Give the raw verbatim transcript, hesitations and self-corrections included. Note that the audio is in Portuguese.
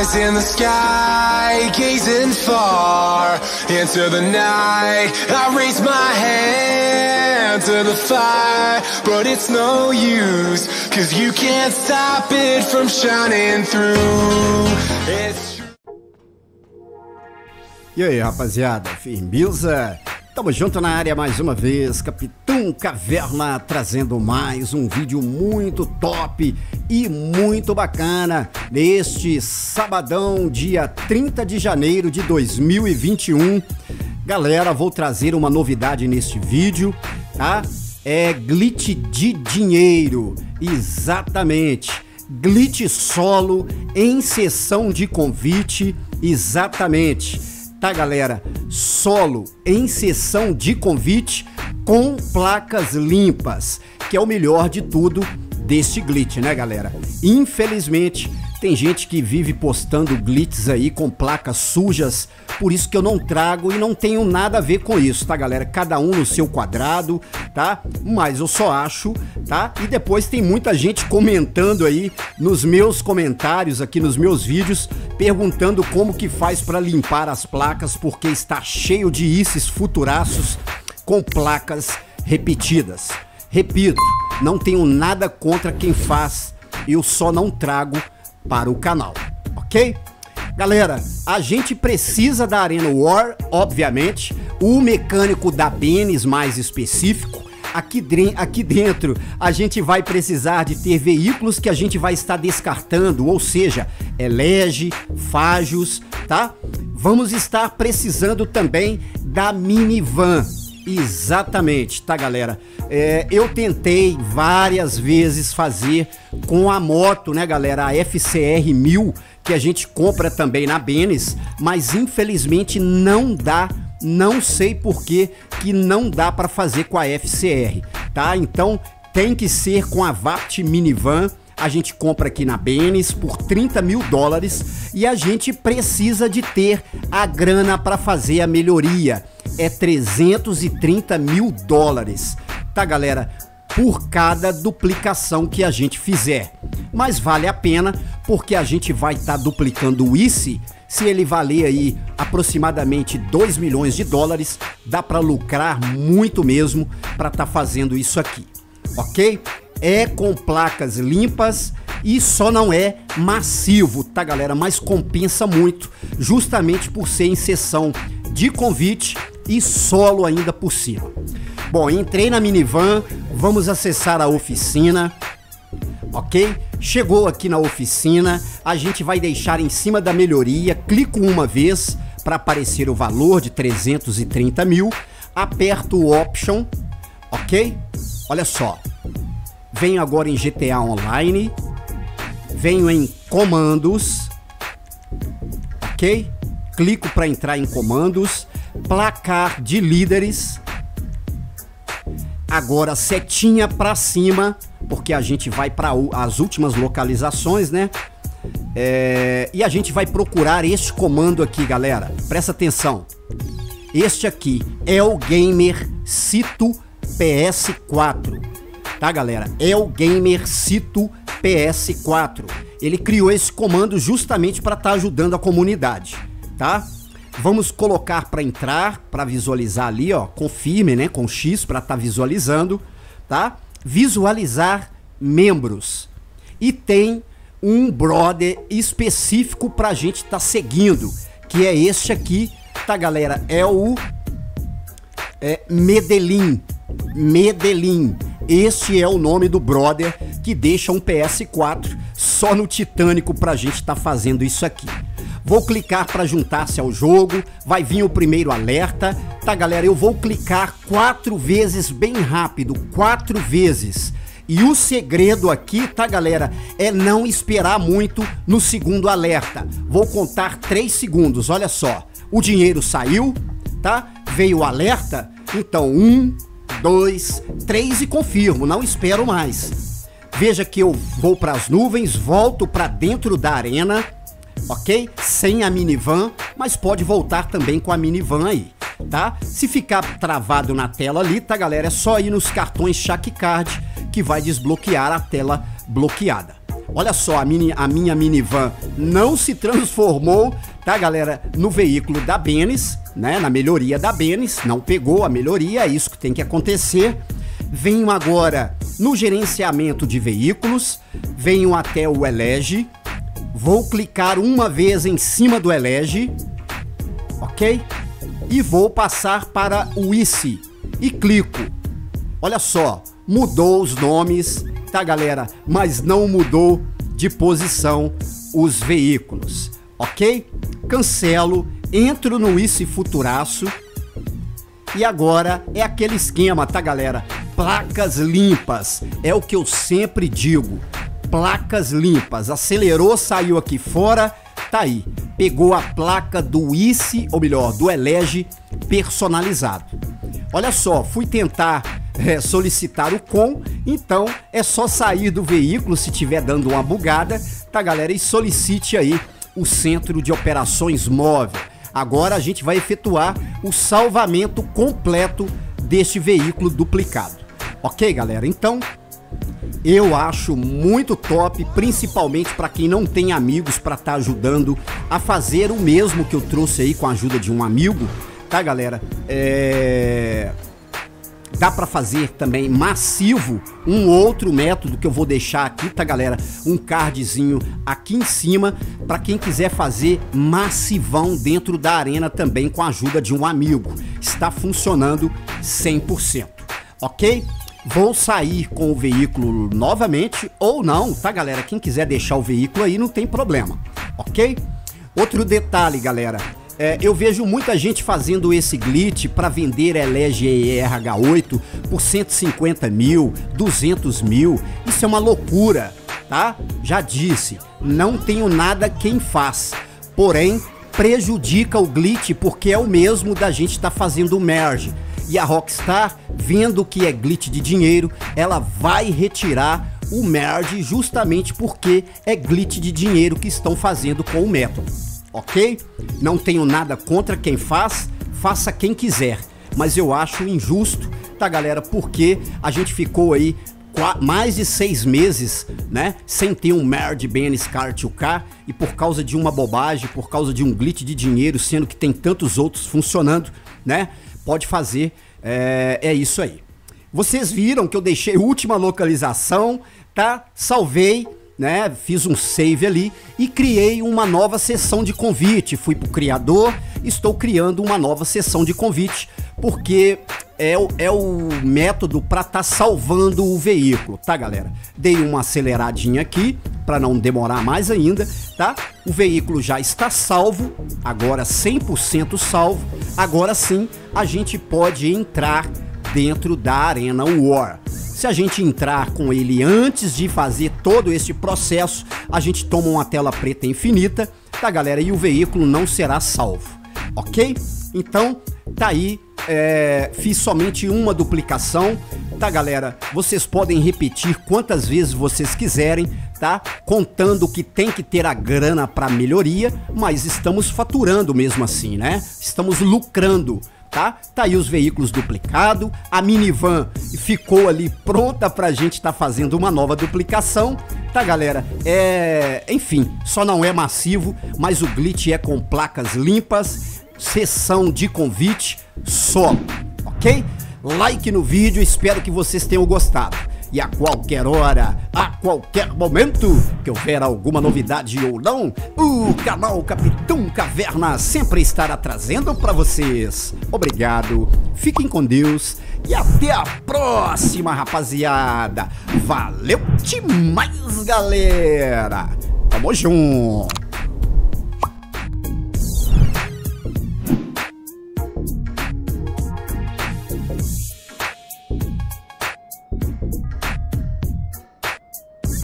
eyes in the sky, gazing far into the night. I raise my hand to the fire, but it's no use, cause you can't stop it from shining through. It's E aí, rapaziada, firmeza? Tamo junto na área mais uma vez, Capitão Caverna trazendo mais um vídeo muito top e muito bacana neste sabadão, dia trinta de janeiro de dois mil e vinte e um. Galera, vou trazer uma novidade neste vídeo, tá? É glitch de dinheiro, exatamente. Glitch solo em sessão de convite, exatamente. Tá, galera? Solo em sessão de convite com placas limpas, que é o melhor de tudo deste glitch, né, galera? Infelizmente, tem gente que vive postando glitches aí com placas sujas, por isso que eu não trago e não tenho nada a ver com isso, tá, galera? Cada um no seu quadrado, tá? Mas eu só acho, tá? E depois tem muita gente comentando aí nos meus comentários, aqui nos meus vídeos, perguntando como que faz para limpar as placas, porque está cheio de isses futuraços com placas repetidas. Repito, não tenho nada contra quem faz, eu só não trago para o canal, ok? Galera, a gente precisa da Arena War, obviamente, o mecânico da Benes mais específico. Aqui, aqui dentro a gente vai precisar de ter veículos que a gente vai estar descartando, ou seja, elege, fágios, tá? Vamos estar precisando também da minivan. Exatamente, tá, galera? É, eu tentei várias vezes fazer com a moto, né, galera? A F C R mil, que a gente compra também na Benes, mas infelizmente não dá, não sei por que que não dá para fazer com a F C R, tá? Então tem que ser com a Vapt Minivan. A gente compra aqui na Benes por trinta mil dólares e a gente precisa de ter a grana para fazer a melhoria. É trezentos e trinta mil dólares, tá, galera? Por cada duplicação que a gente fizer. Mas vale a pena porque a gente vai estar tá duplicando o I C. Se ele valer aí aproximadamente dois milhões de dólares, dá para lucrar muito mesmo para estar tá fazendo isso aqui, ok? É com placas limpas e só não é massivo, tá, galera? Mas compensa muito, justamente por ser em sessão de convite e solo ainda por cima. Bom, entrei na minivan, vamos acessar a oficina, ok? Chegou aqui na oficina, a gente vai deixar em cima da melhoria, clico uma vez para aparecer o valor de trezentos e trinta mil, aperto o Option, ok? Olha só. Venho agora em G T A Online, venho em comandos, ok? Clico para entrar em comandos, placar de líderes, agora setinha para cima, porque a gente vai para as últimas localizações, né? É, e a gente vai procurar este comando aqui, galera, presta atenção. Este aqui é o Gamer Cito P S quatro. Tá, galera? É o Gamer Cito P S quatro. Ele criou esse comando justamente para estar tá ajudando a comunidade, tá? Vamos colocar para entrar, para visualizar ali, ó, confirme, né, com X para estar tá visualizando, tá? Visualizar membros. E tem um brother específico para a gente estar tá seguindo, que é este aqui, tá, galera? É o é, Medellín. Medellín. Este é o nome do brother que deixa um P S quatro só no Titânico pra gente estar tá fazendo isso aqui. Vou clicar para juntar-se ao jogo, vai vir o primeiro alerta, tá, galera? Eu vou clicar quatro vezes bem rápido, quatro vezes. E o segredo aqui, tá, galera, é não esperar muito no segundo alerta. Vou contar três segundos, olha só. O dinheiro saiu, tá? Veio o alerta, então um, dois, três e confirmo, não espero mais. Veja que eu vou para as nuvens, volto para dentro da arena, ok? Sem a minivan, mas pode voltar também com a minivan aí, tá? Se ficar travado na tela ali, tá, galera? É só ir nos cartões Shack Card que vai desbloquear a tela bloqueada. Olha só, a, mini, a minha minivan não se transformou, tá, galera, no veículo da Benz, né, na melhoria da Benz, não pegou a melhoria, é isso que tem que acontecer. Venho agora no gerenciamento de veículos, venho até o Elege, vou clicar uma vez em cima do Elege, ok? E vou passar para o I C E e clico. Olha só, mudou os nomes, tá, galera? Mas não mudou de posição os veículos, ok? Cancelo, entro no I C E Futuraço e agora é aquele esquema, tá, galera? Placas limpas, é o que eu sempre digo, placas limpas. Acelerou, saiu aqui fora, tá aí, pegou a placa do I C E, ou melhor, do Elege personalizado. Olha só, fui tentar é, solicitar o C O M, então é só sair do veículo se tiver dando uma bugada, tá, galera? E solicite aí o Centro de Operações Móvel. Agora a gente vai efetuar o salvamento completo deste veículo duplicado. Ok, galera? Então, eu acho muito top, principalmente para quem não tem amigos para estar ajudando a fazer o mesmo que eu trouxe aí com a ajuda de um amigo, tá, galera? É... Dá para fazer também massivo um outro método que eu vou deixar aqui, tá, galera? Um cardzinho aqui em cima para quem quiser fazer massivão dentro da arena também com a ajuda de um amigo. Está funcionando cem por cento, ok? Vou sair com o veículo novamente ou não, tá, galera? Quem quiser deixar o veículo aí não tem problema, ok? Outro detalhe, galera. É, eu vejo muita gente fazendo esse glitch para vender Elege E R H oito por cento e cinquenta mil, duzentos mil. Isso é uma loucura, tá? Já disse, não tenho nada quem faz. Porém, prejudica o glitch porque é o mesmo da gente estar tá fazendo o merge. E a Rockstar, vendo que é glitch de dinheiro, ela vai retirar o merge justamente porque é glitch de dinheiro que estão fazendo com o método. Ok? Não tenho nada contra quem faz, faça quem quiser, mas eu acho injusto, tá, galera? Porque a gente ficou aí mais de seis meses, né, sem ter um merge Benz Kart U K e por causa de uma bobagem, por causa de um glitch de dinheiro, sendo que tem tantos outros funcionando, né? Pode fazer, é, é isso aí. Vocês viram que eu deixei a última localização, tá? Salvei, né, fiz um save ali e criei uma nova sessão de convite. Fui pro criador, estou criando uma nova sessão de convite porque é o, é o método para estar tá salvando o veículo, tá, galera? Dei uma aceleradinha aqui para não demorar mais ainda, tá? O veículo já está salvo, agora cem por cento salvo. Agora sim a gente pode entrar dentro da Arena War. Se a gente entrar com ele antes de fazer todo esse processo, a gente toma uma tela preta infinita, tá, galera? E o veículo não será salvo, ok? Então, tá aí, é, fiz somente uma duplicação, tá, galera? Vocês podem repetir quantas vezes vocês quiserem, tá? Contando que tem que ter a grana para melhoria, mas estamos faturando mesmo assim, né? Estamos lucrando. Tá? Tá aí os veículos duplicados, a minivan ficou ali pronta pra gente tá fazendo uma nova duplicação, tá, galera? É, enfim, só não é massivo, mas o glitch é com placas limpas, sessão de convite só, ok? Like no vídeo, espero que vocês tenham gostado. E a qualquer hora, a qualquer momento que houver alguma novidade ou não, o canal Capitão Caverna sempre estará trazendo para vocês. Obrigado, fiquem com Deus e até a próxima, rapaziada. Valeu demais, galera. Tamo junto.